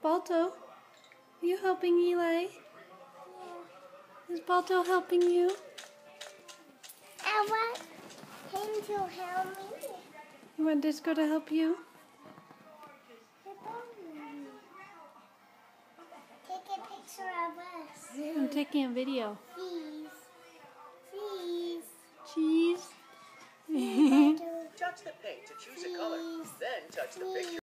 Balto, are you helping Eli? Is Balto helping you? I want him to help me. You want Disco to help you? Take a picture of us. I'm taking a video. Please. Please. Cheese. Touch the paint to choose a color, then touch the picture.